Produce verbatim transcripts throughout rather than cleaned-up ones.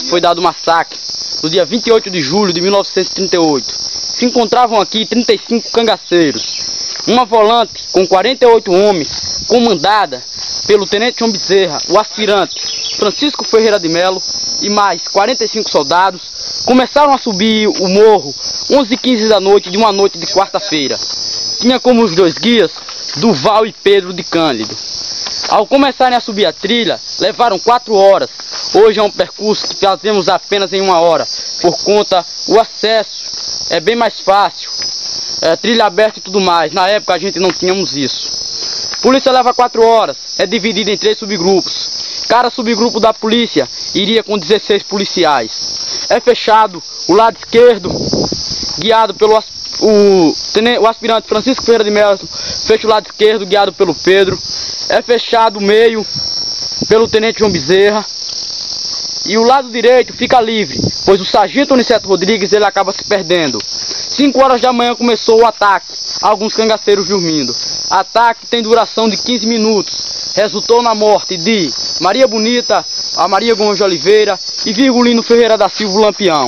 foi dado o massacre no dia vinte e oito de julho de mil novecentos e trinta e oito. Se encontravam aqui trinta e cinco cangaceiros. Uma volante com quarenta e oito homens, comandada pelo tenente João Bezerra, o aspirante Francisco Ferreira de Melo e mais quarenta e cinco soldados, começaram a subir o morro onze e quinze da noite de uma noite de quarta-feira. Tinha como os dois guias Duval e Pedro de Cândido. Ao começarem a subir a trilha, levaram quatro horas. Hoje é um percurso que fazemos apenas em uma hora, por conta o acesso é bem mais fácil, é, trilha aberta e tudo mais. Na época a gente não tínhamos isso. Polícia leva quatro horas, é dividida em três subgrupos. Cada subgrupo da polícia iria com dezesseis policiais. É fechado o lado esquerdo, guiado pelo o, o aspirante Francisco Ferreira de Melo, fecha o lado esquerdo, guiado pelo Pedro. É fechado o meio pelo tenente João Bezerra. E o lado direito fica livre, pois o sargento Aniceto Rodrigues ele acaba se perdendo. cinco horas da manhã começou o ataque, alguns cangaceiros dormindo. Ataque tem duração de quinze minutos. Resultou na morte de Maria Bonita, a Maria Gomes de Oliveira e Virgulino Ferreira da Silva, o Lampião.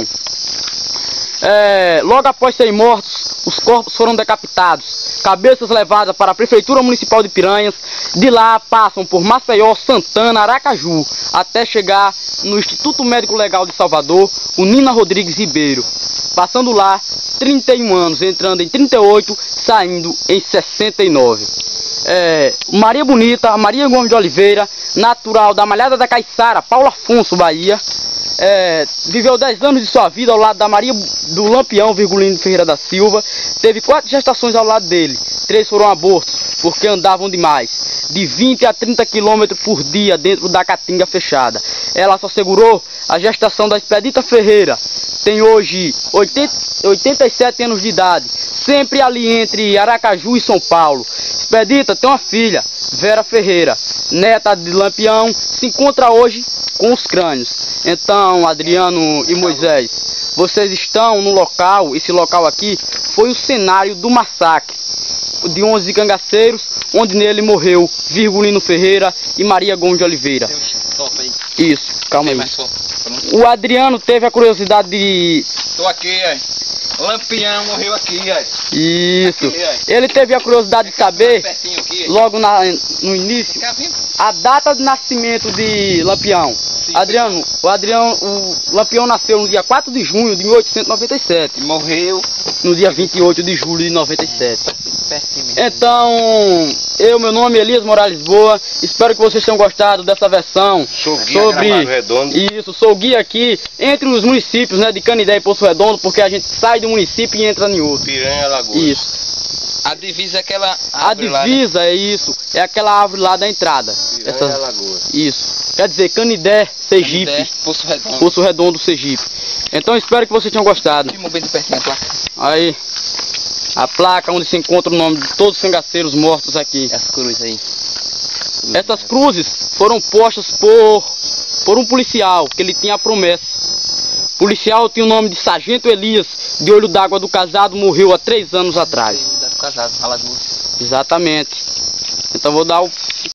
É, logo após serem mortos, os corpos foram decapitados. Cabeças levadas para a Prefeitura Municipal de Piranhas. De lá passam por Maceió, Santana, Aracaju, até chegar no Instituto Médico Legal de Salvador, o Nina Rodrigues Ribeiro. Passando lá trinta e um anos, entrando em trinta e oito, saindo em sessenta e nove. É, Maria Bonita, Maria Gomes de Oliveira, natural da Malhada da Caiçara, Paulo Afonso, Bahia. É, viveu dez anos de sua vida ao lado da Maria do Lampião, Virgulino Ferreira da Silva. Teve quatro gestações ao lado dele. Três foram abortos, porque andavam demais. De vinte a trinta quilômetros por dia dentro da caatinga fechada. Ela só segurou a gestação da Expedita Ferreira. Tem hoje oitenta, oitenta e sete anos de idade. Sempre ali entre Aracaju e São Paulo. Expedita tem uma filha, Vera Ferreira, neta de Lampião, se encontra hoje com os crânios. Então, Adriano e Moisés, vocês estão no local. Esse local aqui foi o cenário do massacre de onze cangaceiros, onde nele morreu Virgulino Ferreira e Maria Gomes de Oliveira. Isso, calma aí. O Adriano teve a curiosidade de... Tô aqui, é. Lampião morreu aqui, é. Isso. Aqui, é. Ele teve a curiosidade de saber, aqui, logo na, no início, a data de nascimento de Lampião. Sim, Adriano, o Adriano, o Lampião nasceu no dia quatro de junho de mil oitocentos e noventa e sete. E morreu no dia vinte e oito de julho de noventa e sete. Então, eu, meu nome é Elias Morales Boa. Espero que vocês tenham gostado dessa versão sou guia sobre Redondo. Isso, sou guia aqui entre os municípios, né, de Canidé e Poço Redondo, porque a gente sai de um município e entra em outro. Piranha, Lagoa. Isso. A divisa é aquela A árvore lá, divisa né? É isso, é aquela árvore lá da entrada. Piranha, Essa... Lagoa. Isso. Quer dizer, Canidé, Sergipe. Canidé, Poço Redondo. Poço Redondo, Sergipe. Então espero que vocês tenham gostado. Filma bem de pertinho a placa. Aí, a placa onde se encontra o nome de todos os cangaceiros mortos aqui. As cruzes aí. Essas cruzes foram postas por, por um policial, que ele tinha a promessa. O policial tinha o nome de Sargento Elias, de Olho d'Água do Casado, morreu há três anos atrás. Casado, Alagoas. Exatamente. Então vou dar o